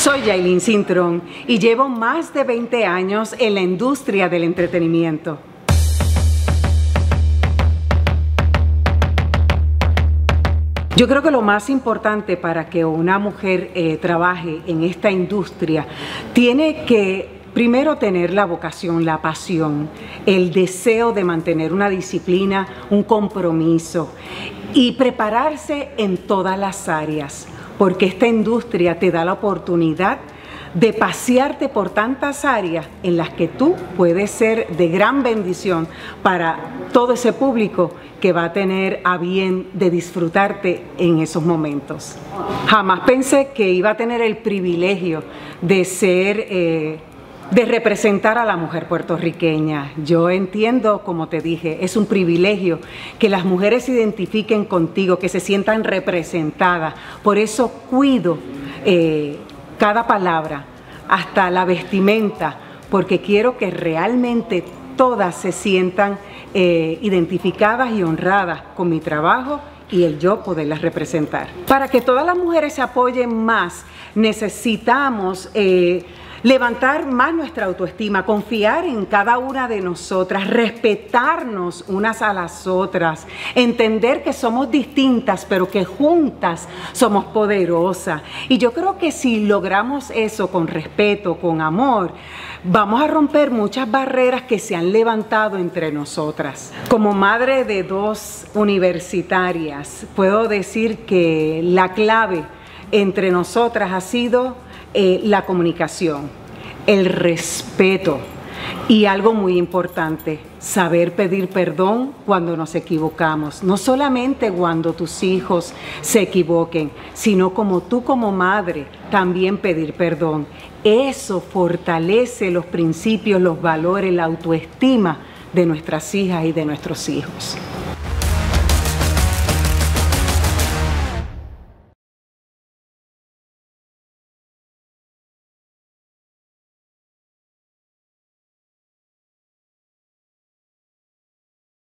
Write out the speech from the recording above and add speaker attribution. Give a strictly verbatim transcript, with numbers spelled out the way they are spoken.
Speaker 1: Soy Yailin Cintrón y llevo más de veinte años en la industria del entretenimiento. Yo creo que lo más importante para que una mujer eh, trabaje en esta industria tiene que primero tener la vocación, la pasión, el deseo de mantener una disciplina, un compromiso y prepararse en todas las áreas, porque esta industria te da la oportunidad de pasearte por tantas áreas en las que tú puedes ser de gran bendición para todo ese público que va a tener a bien de disfrutarte en esos momentos. Jamás pensé que iba a tener el privilegio de ser, eh, de representar a la mujer puertorriqueña. Yo entiendo, como te dije, es un privilegio que las mujeres se identifiquen contigo, que se sientan representadas. Por eso cuido eh, cada palabra, hasta la vestimenta, porque quiero que realmente todas se sientan eh, identificadas y honradas con mi trabajo y el yo poderlas representar. Para que todas las mujeres se apoyen más, necesitamos eh, levantar más nuestra autoestima, confiar en cada una de nosotras, respetarnos unas a las otras, entender que somos distintas, pero que juntas somos poderosas. Y yo creo que si logramos eso con respeto, con amor, vamos a romper muchas barreras que se han levantado entre nosotras. Como madre de dos universitarias, puedo decir que la clave entre nosotras ha sido Eh, la comunicación, el respeto y algo muy importante, saber pedir perdón cuando nos equivocamos. No solamente cuando tus hijos se equivoquen, sino como tú como madre también pedir perdón. Eso fortalece los principios, los valores, la autoestima de nuestras hijas y de nuestros hijos.